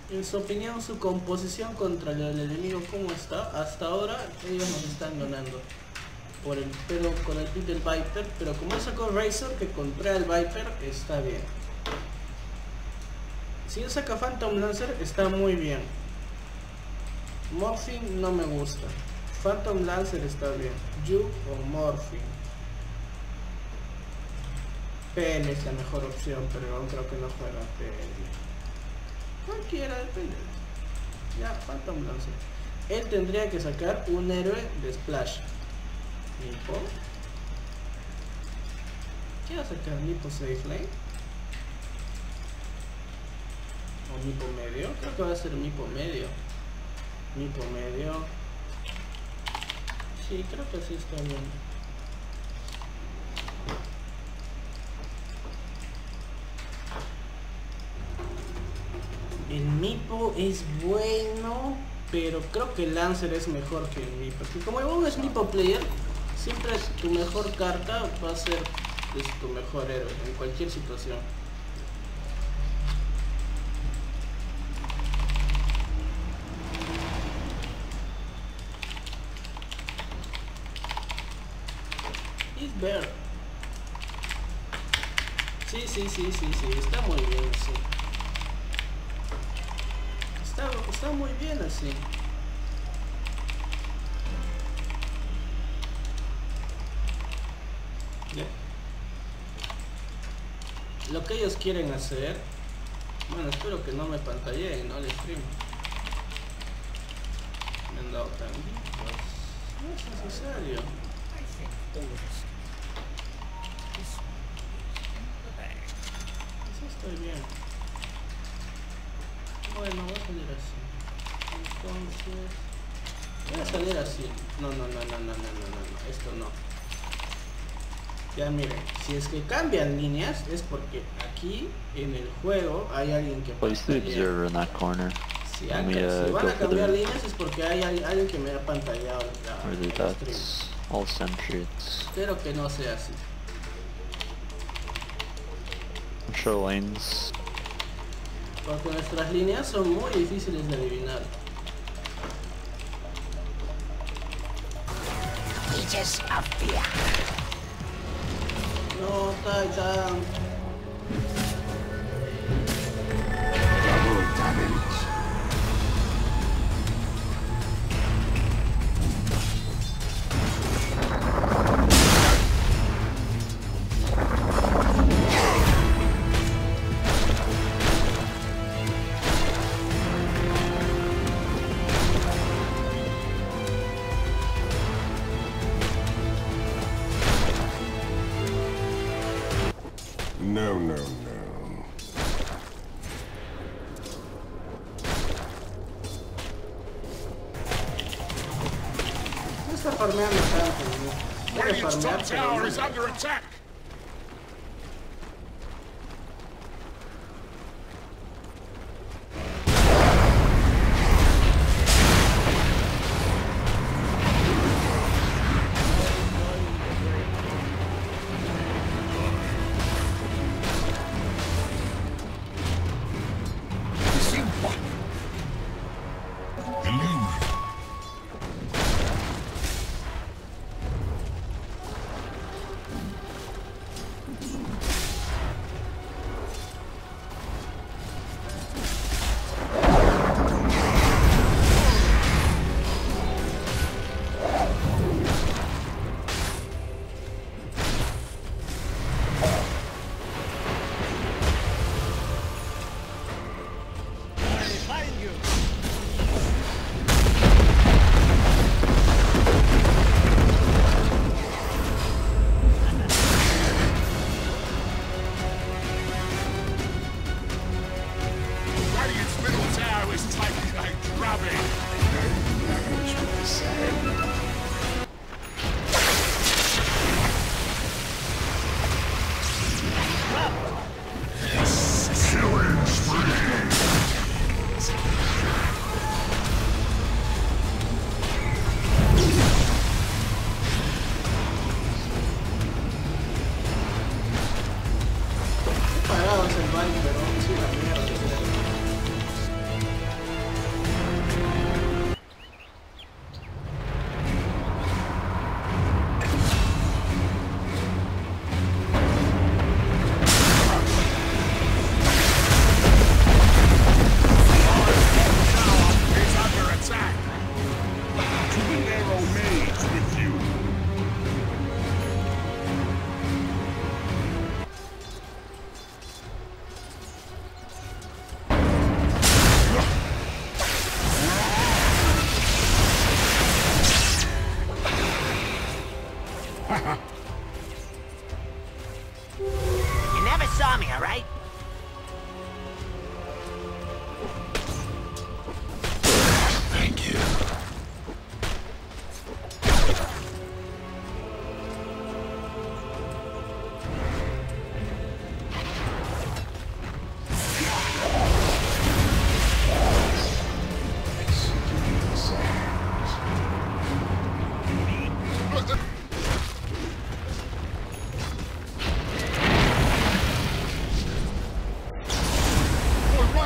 En su opinión, su composición contra el enemigo, ¿cómo está? Hasta ahora ellos nos están ganando. Pero con el pick del Viper, pero como él sacó Razor que contra el Viper, está bien. Si él saca Phantom Lancer, está muy bien. Morphine no me gusta. Phantom Lancer está bien. Juke o Morphine. PL es la mejor opción, pero aún creo que no juega PL. Cualquiera, depende. Ya, Phantom Lancer. Él tendría que sacar un héroe de Splash. Mipo. ¿Qué va a sacar? Mipo Safe Lane. O Mipo medio. Creo que va a ser Mipo medio. Mipo medio. Sí, creo que sí está bien. El Mipo es bueno, pero creo que el Lancer es mejor que el Mipo. Porque como uno es Mipo player, siempre tu mejor carta va a ser tu mejor héroe en cualquier situación. It's better. Sí, está muy bien así. Está muy bien así. ¿Ya? Lo que ellos quieren hacer, bueno, espero que no me pantalleen, ¿no? El stream. Me han dado también, pues no es necesario. Eso estoy bien. Bueno, voy a salir así. Entonces voy a salir así. No, esto no. Ya miren, si es que cambian líneas es porque aquí en el juego hay alguien que place the observer in that corner. Si van a cambiar líneas es porque hay alguien que me ha pantallado el stream. All sentries. Espero que no sea así. Show lanes. Porque nuestras líneas son muy difíciles de adivinar. No, Titan. Double damage. No. No está farmeando tanto, ¿no? Debe farmear, pero no.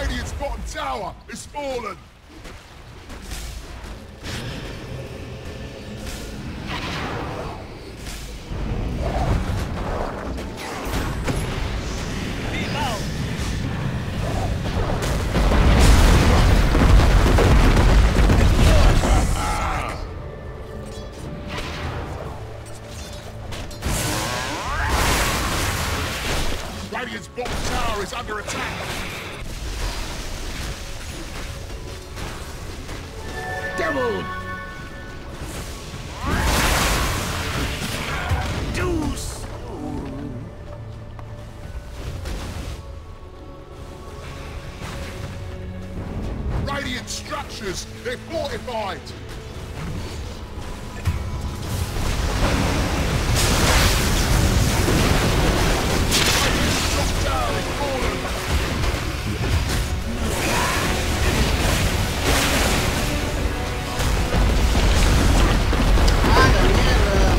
Radiant's bottom tower is fallen. Radiant's bottom tower is under attack. Double! Deuce! Radiant structures, they're fortified. Radiant's top tower is fallen. ¡Ah, la mierda!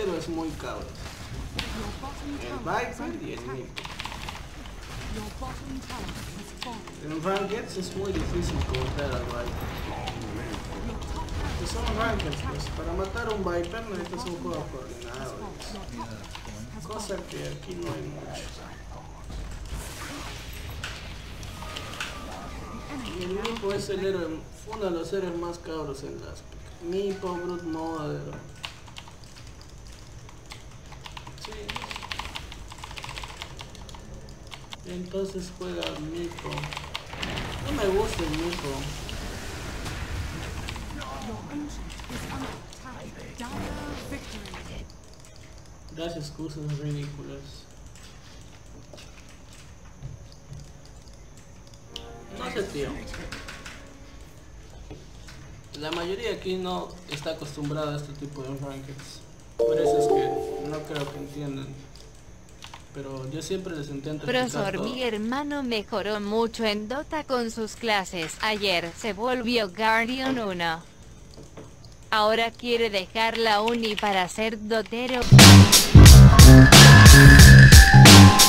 héroes muy cabros. El Viper y el Meepo. En Rankeds es muy difícil contra al Viper. Que son Rankeds, pues para matar a un Viper necesitas un juego coordinado. Cosa que aquí no hay mucho. Y el Meepo es el héroe, uno de los héroes más cabros en las Meepo, Brute Mother. Sí. Entonces juega Meepo. No me gusta el Meepo. Das excusas ridículas. No sé, tío. La mayoría aquí no está acostumbrada a este tipo de rankings. Por eso es que no creo que entiendan. Pero yo siempre les intento explicar Profesor, todo. mi hermano mejoró mucho en Dota con sus clases. Ayer se volvió Guardian 1. Ahora quiere dejar la uni para ser dotero.